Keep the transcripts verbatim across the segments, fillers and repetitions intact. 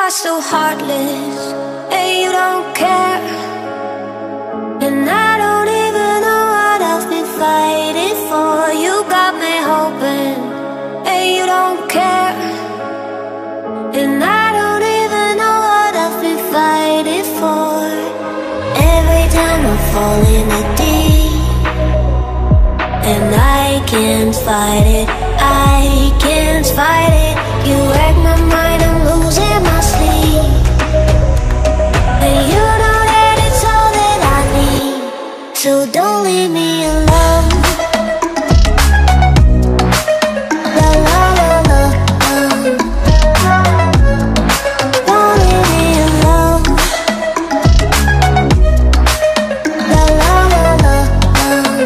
are so heartless, and you don't care. And I don't even know what I've been fighting for. You got me hoping, and you don't care. And I don't even know what I've been fighting for. Every time I fall in the deep, and I can't fight it, I can't fight it. You wreck my mind, I'm losing my sleep. And you know that it's all that I need, so don't leave me alone. La la la la, um. Don't leave me alone. La la la la, um.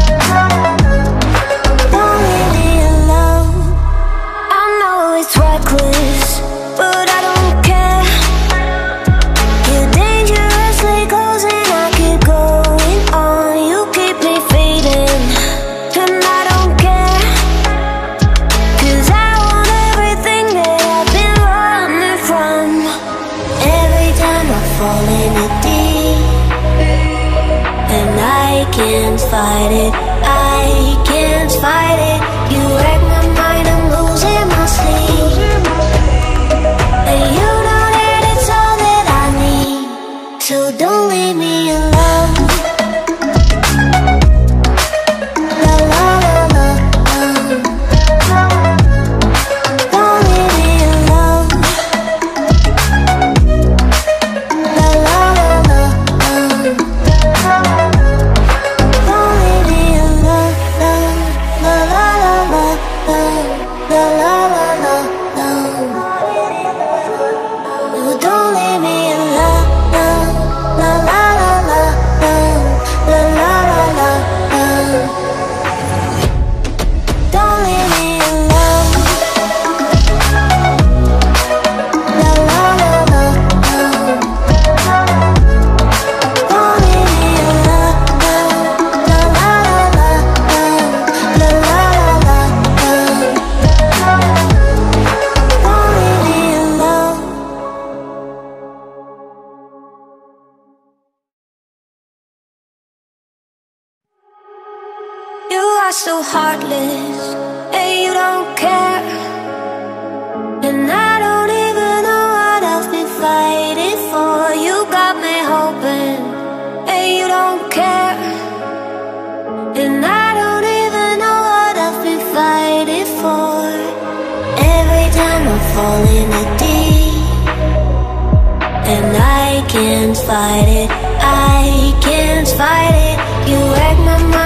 Don't leave me alone. I know it's reckless, but I don't care. You're dangerously close and I keep going on. You keep me fading, and I don't care. Cause I want everything that I've been running from. Every time I fall in the deep, and I can't fight it, I can't fight it. You wreck my mind, I'm losing my sleep. And you know that it's all that I need, so don't leave me alone. La la la la, um. Don't leave me alone. La la la la, um. Don't leave me alone. La la la la, um. La la la la, um. No, don't leave me alone. La la la la, um. La la la la, um. Don't leave me alone. La la la la, um. Don't leave me alone. La la la la, um. La la la la, um. Don't leave me alone. You are so heartless, and you don't care. And I don't even know what I've been fighting for. You got me hoping, and you don't care. And I don't even know what I've been fighting for. Every time I fall in the deep, and I can't fight it, I can't fight it. You wreck my mind,